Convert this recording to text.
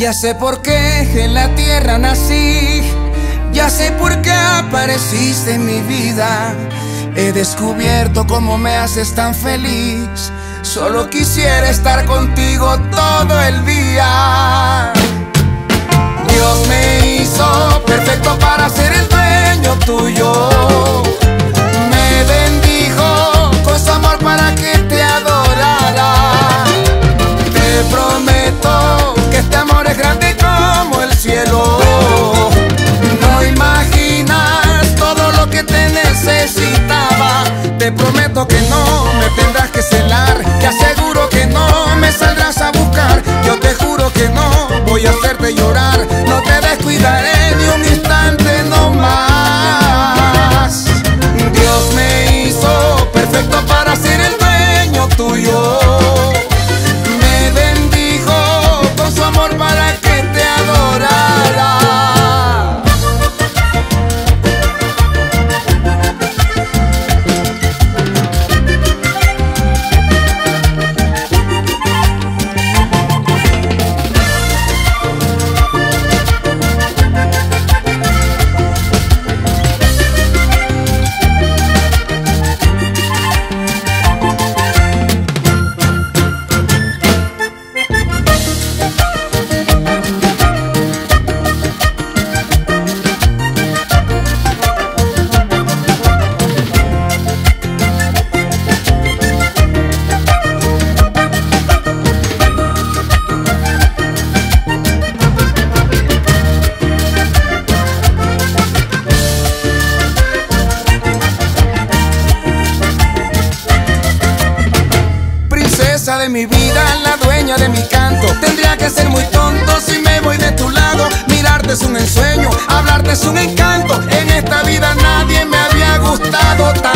Ya sé por qué en la tierra nací, ya sé por qué apareciste en mi vida. He descubierto cómo me haces tan feliz. Solo quisiera estar contigo todo el día. Dios me hizo perfecto para ser el dueño tuyo. Me bendijo con su amor para que te adorara. Te prometo que este amor es grande como el cielo. No imaginas todo lo que te necesitaba. Te prometo que no me tendrás que celar, que aseguro que no me saldrás a buscar. Yo te juro que no voy a hacerte llorar. No te descuidaré ni un instante no más. Dios me hizo perfecto para ser el dueño tuyo. Me bendijo con su amor para que te adorara. De mi vida, la dueña de mi canto. Tendría que ser muy tonto si me voy de tu lado. Mirarte es un ensueño, hablarte es un encanto. En esta vida nadie me había gustado tanto.